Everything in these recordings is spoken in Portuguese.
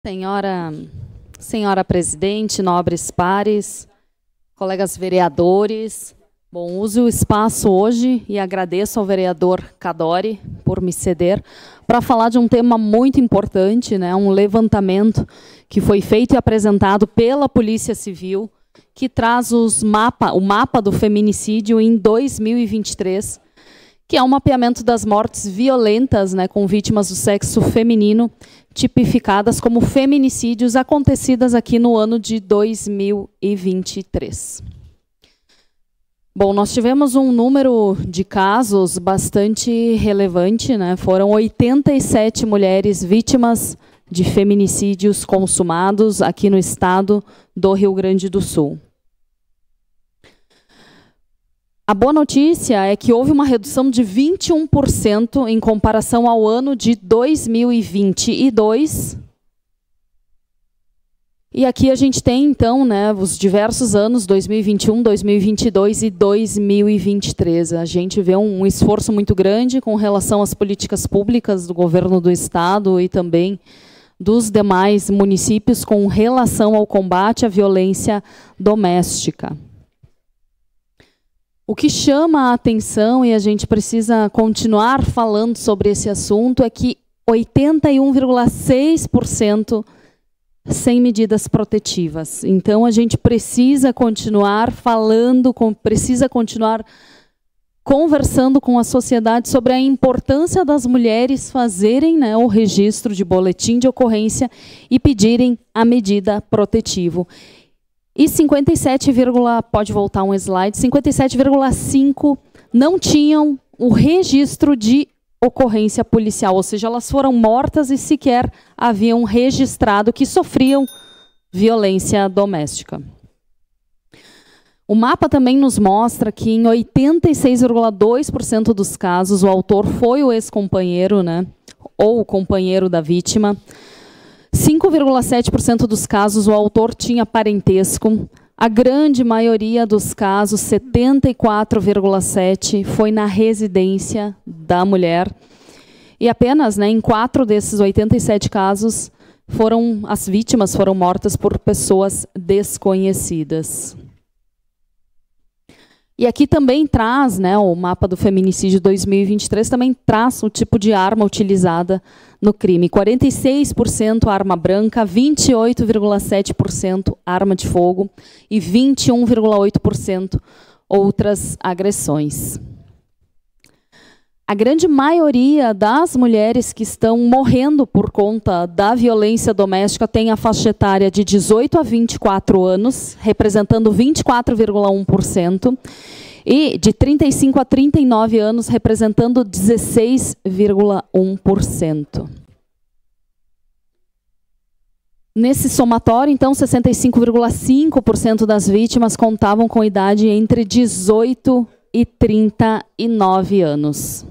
Senhora presidente, nobres pares, colegas vereadores, bom, uso o espaço hoje e agradeço ao vereador Cadori por me ceder para falar de um tema muito importante, né, um levantamento que foi feito e apresentado pela Polícia Civil, que traz o mapa do feminicídio em 2023, que é um mapeamento das mortes violentas, né, com vítimas do sexo feminino, tipificadas como feminicídios acontecidas aqui no ano de 2023. Bom, nós tivemos um número de casos bastante relevante, né? Foram 87 mulheres vítimas de feminicídios consumados aqui no estado do Rio Grande do Sul. A boa notícia é que houve uma redução de 21% em comparação ao ano de 2022. E aqui a gente tem, então, né, os diversos anos, 2021, 2022 e 2023. A gente vê um esforço muito grande com relação às políticas públicas do governo do estado e também dos demais municípios com relação ao combate à violência doméstica. O que chama a atenção, e a gente precisa continuar falando sobre esse assunto, é que 81,6% sem medidas protetivas. Então, a gente precisa continuar falando, precisa continuar conversando com a sociedade sobre a importância das mulheres fazerem, né, o registro de boletim de ocorrência e pedirem a medida protetiva. E 57, pode voltar um slide, 57,5% não tinham o registro de ocorrência policial, ou seja, elas foram mortas e sequer haviam registrado que sofriam violência doméstica. O mapa também nos mostra que em 86,2% dos casos o autor foi o ex-companheiro, né, ou o companheiro da vítima. 5,7% dos casos o autor tinha parentesco. A grande maioria dos casos, 74,7%, foi na residência da mulher. E apenas, né, em 4 desses 87 casos, as vítimas foram mortas por pessoas desconhecidas. E aqui também traz, né, o mapa do feminicídio 2023, também traz o tipo de arma utilizada no crime. 46% arma branca, 28,7% arma de fogo e 21,8% outras agressões. A grande maioria das mulheres que estão morrendo por conta da violência doméstica tem a faixa etária de 18 a 24 anos, representando 24,1%, e de 35 a 39 anos, representando 16,1%. Nesse somatório, então, 65,5% das vítimas contavam com idade entre 18 e 39 anos.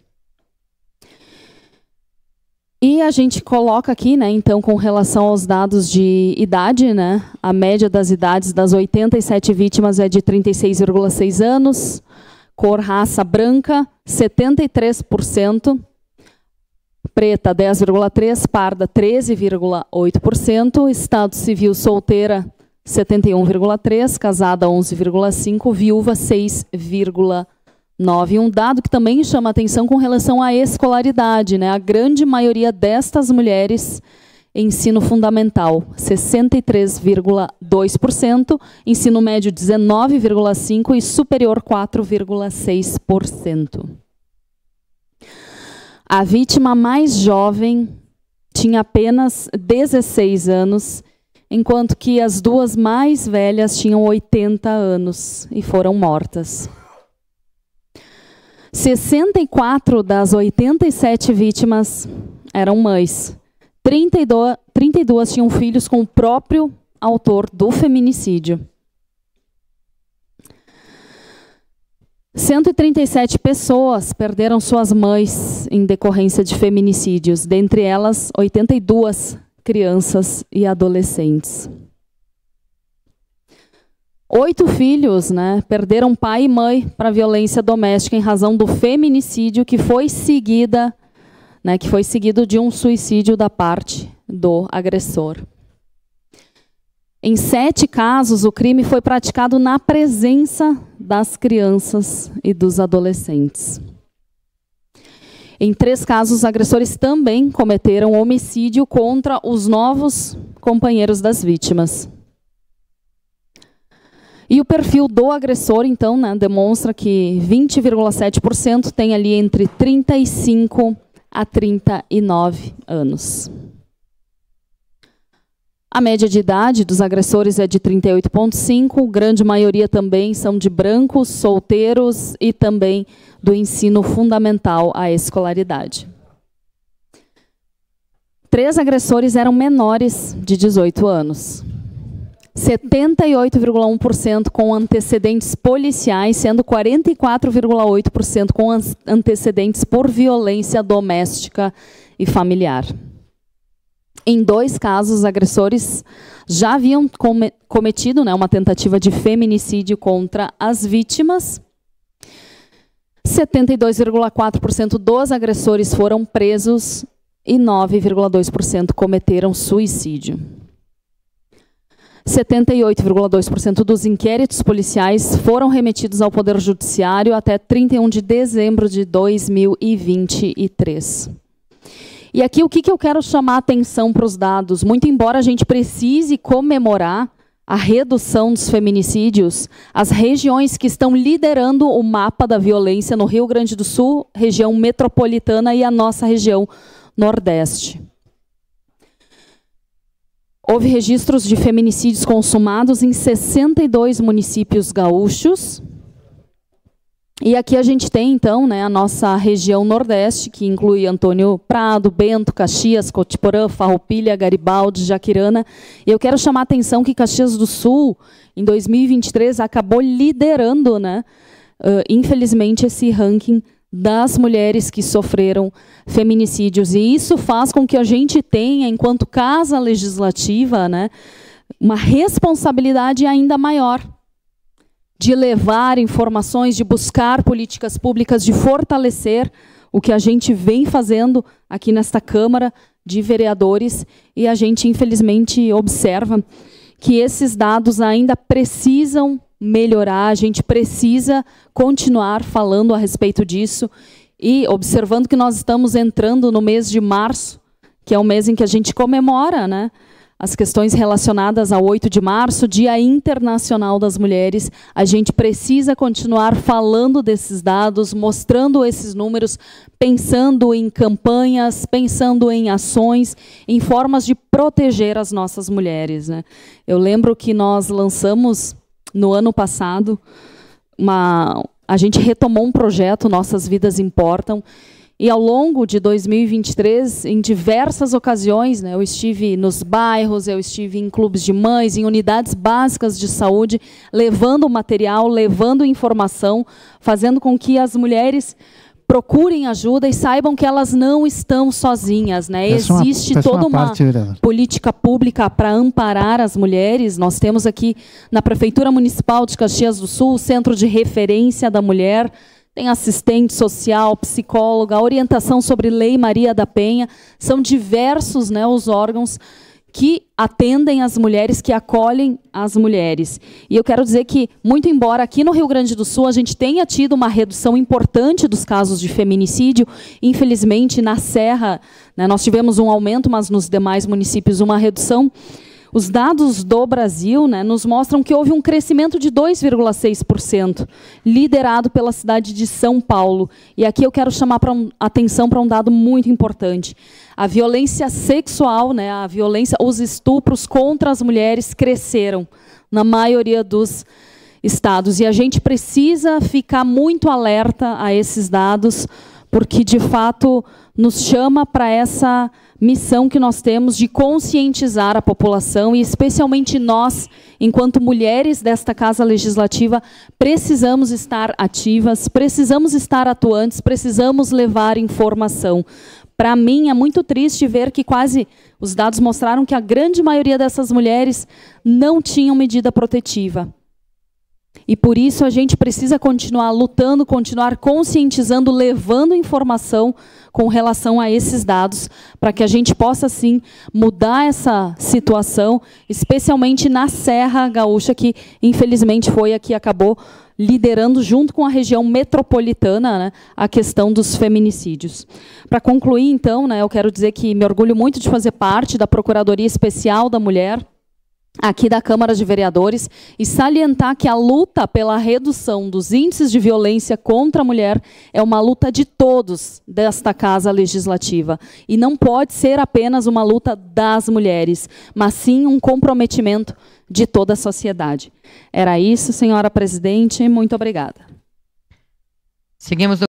E a gente coloca aqui, né, então, com relação aos dados de idade, né, a média das idades das 87 vítimas é de 36,6 anos, cor raça branca, 73%, preta 10,3%, parda 13,8%, estado civil solteira 71,3%, casada 11,5%, viúva 6,9%. Um dado que também chama atenção com relação à escolaridade, né? A grande maioria destas mulheres, ensino fundamental, 63,2%, ensino médio 19,5% e superior 4,6%. A vítima mais jovem tinha apenas 16 anos, enquanto que as duas mais velhas tinham 80 anos e foram mortas. 64 das 87 vítimas eram mães. 32 tinham filhos com o próprio autor do feminicídio. 137 pessoas perderam suas mães em decorrência de feminicídios, dentre elas 82 crianças e adolescentes. 8 filhos, né, perderam pai e mãe para violência doméstica em razão do feminicídio, que foi seguida né, que foi seguido de um suicídio da parte do agressor. Em 7 casos, o crime foi praticado na presença das crianças e dos adolescentes. Em 3 casos, os agressores também cometeram homicídio contra os novos companheiros das vítimas. E o perfil do agressor, então, né, demonstra que 20,7% tem ali entre 35 a 39 anos. A média de idade dos agressores é de 38,5, grande maioria também são de brancos, solteiros e também do ensino fundamental à escolaridade. 3 agressores eram menores de 18 anos. 78,1% com antecedentes policiais, sendo 44,8% com antecedentes por violência doméstica e familiar. Em 2 casos, os agressores já haviam cometido, né, uma tentativa de feminicídio contra as vítimas. 72,4% dos agressores foram presos e 9,2% cometeram suicídio. 78,2% dos inquéritos policiais foram remetidos ao Poder Judiciário até 31 de dezembro de 2023. E aqui o que eu quero chamar a atenção para os dados? Muito embora a gente precise comemorar a redução dos feminicídios, as regiões que estão liderando o mapa da violência no Rio Grande do Sul, região metropolitana e a nossa região Nordeste. Houve registros de feminicídios consumados em 62 municípios gaúchos. E aqui a gente tem, então, né, a nossa região Nordeste, que inclui Antônio Prado, Bento, Caxias, Cotiporã, Farroupilha, Garibaldi, Jaquirana. E eu quero chamar a atenção que Caxias do Sul, em 2023, acabou liderando, né, infelizmente, esse ranking das mulheres que sofreram feminicídios. E isso faz com que a gente tenha, enquanto casa legislativa, né, uma responsabilidade ainda maior de levar informações, de buscar políticas públicas, de fortalecer o que a gente vem fazendo aqui nesta Câmara de Vereadores. E a gente, infelizmente, observa que esses dados ainda precisam melhorar, a gente precisa continuar falando a respeito disso e observando que nós estamos entrando no mês de março, que é o mês em que a gente comemora, né, as questões relacionadas ao 8 de março, Dia Internacional das Mulheres. A gente precisa continuar falando desses dados, mostrando esses números, pensando em campanhas, pensando em ações, em formas de proteger as nossas mulheres, né? Eu lembro que nós lançamos, no ano passado, a gente retomou um projeto, Nossas Vidas Importam, e ao longo de 2023, em diversas ocasiões, né, eu estive nos bairros, eu estive em clubes de mães, em unidades básicas de saúde, levando material, levando informação, fazendo com que as mulheres procurem ajuda e saibam que elas não estão sozinhas, né? Existe toda uma política pública para amparar as mulheres. Nós temos aqui na Prefeitura Municipal de Caxias do Sul o Centro de Referência da Mulher, tem assistente social, psicóloga, orientação sobre Lei Maria da Penha. São diversos, né, os órgãos que atendem as mulheres, que acolhem as mulheres. E eu quero dizer que, muito embora aqui no Rio Grande do Sul a gente tenha tido uma redução importante dos casos de feminicídio, infelizmente na Serra, né, nós tivemos um aumento, mas nos demais municípios uma redução. Os dados do Brasil, né, nos mostram que houve um crescimento de 2,6%, liderado pela cidade de São Paulo. E aqui eu quero chamar atenção para um dado muito importante. A violência sexual, né, a violência, os estupros contra as mulheres cresceram na maioria dos estados. E a gente precisa ficar muito alerta a esses dados, porque, de fato, nos chama para essa missão que nós temos de conscientizar a população, e especialmente nós, enquanto mulheres desta Casa Legislativa, precisamos estar ativas, precisamos estar atuantes, precisamos levar informação. Para mim, é muito triste ver que os dados mostraram que a grande maioria dessas mulheres não tinham medida protetiva. E por isso a gente precisa continuar lutando, continuar conscientizando, levando informação com relação a esses dados, para que a gente possa, sim, mudar essa situação, especialmente na Serra Gaúcha, que infelizmente foi a que acabou liderando, junto com a região metropolitana, né, a questão dos feminicídios. Para concluir, então, né, eu quero dizer que me orgulho muito de fazer parte da Procuradoria Especial da Mulher, aqui da Câmara de Vereadores, e salientar que a luta pela redução dos índices de violência contra a mulher é uma luta de todos desta Casa Legislativa. E não pode ser apenas uma luta das mulheres, mas sim um comprometimento de toda a sociedade. Era isso, senhora presidente. Muito obrigada. Seguimos